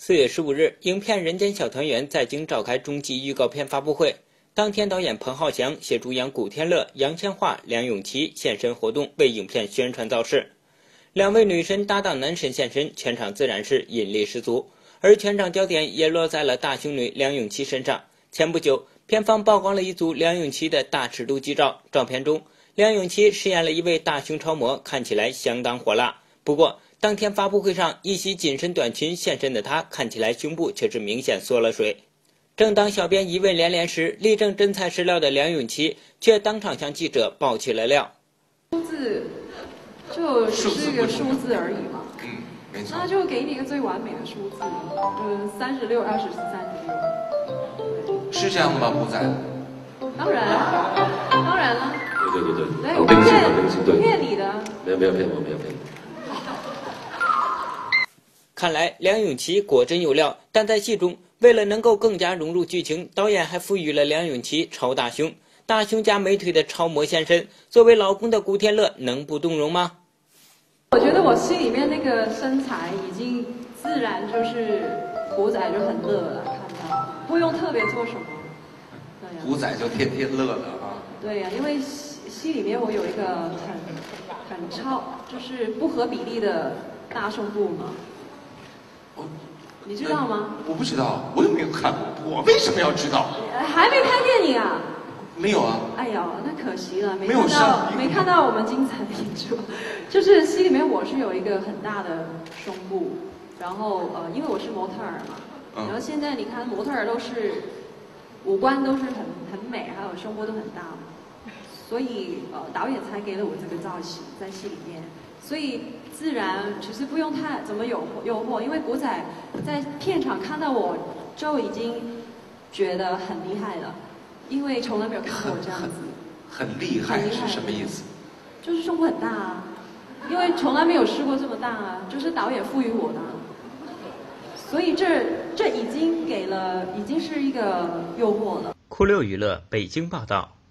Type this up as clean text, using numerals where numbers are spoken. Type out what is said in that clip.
4月15日，影片《人间小团圆》在京召开中期预告片发布会。当天，导演彭浩翔携主演古天乐、杨千嬅、梁咏琪现身活动，为影片宣传造势。两位女神搭档男神现身，全场自然是引力十足。而全场焦点也落在了大胸女梁咏琪身上。前不久，片方曝光了一组梁咏琪的大尺度剧照，照片中，梁咏琪饰演了一位大胸超模，看起来相当火辣。不过，当天发布会上，一袭紧身短裙现身的她，看起来胸部却是明显缩了水。正当小编疑问连连时，力证真材实料的梁咏琪却当场向记者爆起了料。 数字就只是一个数字而已嘛， 没错。 那就给你一个最完美的数字，36、24、36。 是这样的吗，古仔？ 当然了。 对， 我不骗你的。 没有骗我，没有骗你。 看来梁咏琪果真有料，但在戏中，为了能够更加融入剧情，导演还赋予了梁咏琪超大胸、大胸加美腿的超模现身。作为老公的古天乐能不动容吗？ 我觉得我心里面那个身材已经自然就是古仔就很乐了，看到不用特别做什么。对呀， 古仔就天天乐了啊。 对呀，因为戏里面我有一个很超，就是不合比例的大胸部嘛。你知道吗？ 我不知道，我又没有看过，我为什么要知道？ 还没看电影啊？ 没有啊。 哎呦，那可惜了，没看到我们精彩的演出。就是戏里面我是有一个很大的胸部，然后因为我是模特儿嘛，然后现在你看模特儿都是五官都是很美，还有胸部都很大嘛，所以导演才给了我这个造型在戏里面。所以自然其实不用太怎么诱惑，因为古仔在片场看到我就已经觉得很厉害了，因为从来没有看过我这样子。 很厉害是什么意思？ 就是胸部很大啊，因为从来没有试过这么大啊，就是导演赋予我的，所以这已经是一个诱惑了。 酷6娱乐北京报道。